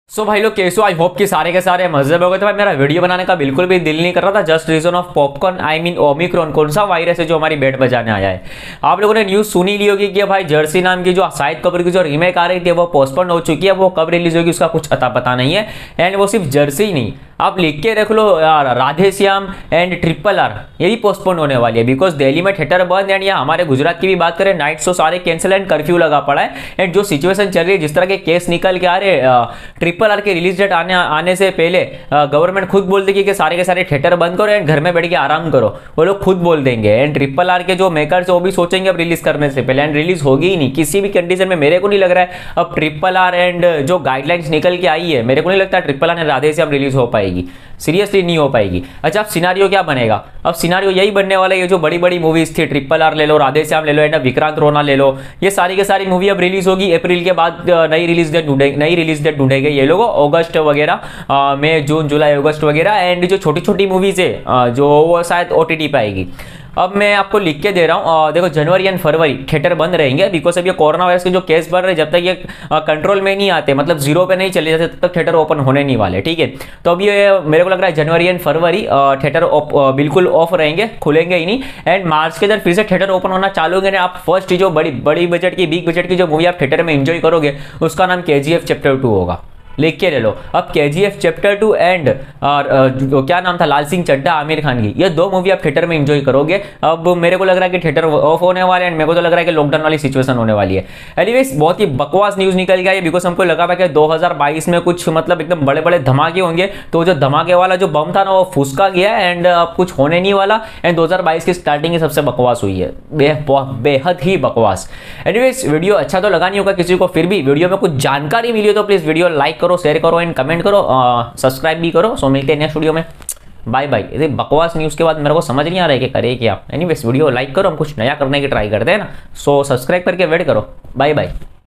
सो भाई लोग कैसे हो? आई होप कि सारे के सारे मजे में हो गए। तो भाई मेरा वीडियो बनाने का बिल्कुल भी दिल नहीं कर रहा था, just reason of popcorn, I mean omicron. कौन सा वायरस है जो हमारी बेड बजाने आया है? आप लोगों ने न्यूज सुनी ली होगी कि भाई जर्सी नाम की जो शाहिद कपूर की जो रीमेक आ रही थी वो पोस्टपोन हो चुकी है। वो कब रिलीज होगी उसका कुछ अता पता नहीं है। एंड वो सिर्फ जर्सी ही नहीं, आप लिख के रख लो यार, राधे श्याम एंड RRR यही पोस्टपोन होने वाली है। बिकॉज दिल्ली में थिएटर बंद एंड यहाँ हमारे गुजरात की भी बात करें, नाइट शो सारे कैंसिल एंड कर्फ्यू लगा पड़ा है। एंड जो सिचुएशन चल रही है, जिस तरह के केस निकल के आ रहे, RRR के रिलीज डेट आने से पहले गवर्नमेंट खुद बोल देगी कि सारे के सारे थिएटर बंद करो एंड घर में बैठ के आराम करो। वो लोग खुद बोल देंगे। एंड RRR के जो मेकर्स वो भी सोचेंगे अब रिलीज करने से पहले, एंड रिलीज होगी ही नहीं किसी भी कंडीशन में। मेरे को नहीं लग रहा है अब RRR एंड जो गाइडलाइंस निकल के आई है, मेरे को नहीं लगता RRR and Radhe Shyam release हो पाएगी, सीरियसली नहीं हो पाएगी। अच्छा, अब सिनारियो क्या बनेगा? अब सिनारियो यही बनने वाला है, ये जो बड़ी बड़ी मूवीज थी, RRR ले लो, राधे श्याम ले लो, एंड विक्रांत रोना ले लो, ये सारी की सारी मूवी अब रिलीज होगी अप्रैल के बाद। नई रिलीज डेट ढूंढेंगे ये लोग, अगस्त वगैरह, मई जून जुलाई अगस्त वगैरह। एंड जो छोटी छोटी मूवीज है जो वो शायद OTT पे आएगी। अब मैं आपको लिख के दे रहा हूँ, देखो जनवरी एंड फरवरी थिएटर बंद रहेंगे। बिकॉज अब ये कोरोना वायरस के जो केस बढ़ रहे हैं, जब तक ये कंट्रोल में नहीं आते, मतलब जीरो पे नहीं चले जाते, तब तक थिएटर ओपन होने नहीं वाले। ठीक है, तो अब ये मेरे को लग रहा है जनवरी एंड फरवरी थिएटर बिल्कुल ऑफ रहेंगे, खुलेंगे ही नहीं। एंड मार्च के अंदर फिर से थिएटर ओपन होना चालू होंगे। आप फर्स्ट जो बड़ी बजट की, बिग बजट की जो मूवी आप थिएटर में एंजॉय करोगे, उसका नाम KGF चैप्टर 2 होगा। लिख के ले लो। अब KGF चैप्टर 2 एंड क्या नाम था, लाल सिंह चड्ढा, आमिर खान की, ये दो मूवी आप थिएटर में एंजॉय करोगे। अब मेरे को लग रहा है कि थिएटर ऑफ होने वाले हैं, मेरे को तो लग रहा है कि लॉकडाउन वाली सिचुएशन होने वाली है। एनीवेज, बहुत ही बकवास न्यूज निकल गया है। बिकॉज हमको लगा था कि 2022 में कुछ मतलब एकदम बड़े बड़े धमाके होंगे, तो जो धमाके वाला जो बम था ना वो फुसका गया एंड अब कुछ होने नहीं वाला। एंड 2022 की स्टार्टिंग ही सबसे बकवास हुई है, बेहद ही बकवास। एनीवेज, वीडियो अच्छा तो लगा नहीं होगा किसी को, फिर भी वीडियो में कुछ जानकारी मिली हो तो प्लीज वीडियो लाइक करो, शेयर करो एंड कमेंट करो, सब्सक्राइब भी करो। सो मिलते हैं नेक्स्ट वीडियो में। Bye bye. ये बकवास न्यूज़ के बाद मेरे को समझ नहीं आ रहा है कि करे क्या। एनीवेज, वीडियो लाइक करो, हम कुछ नया करने की ट्राई करते हैं ना। सो सब्सक्राइब करके वेट करो। Bye bye.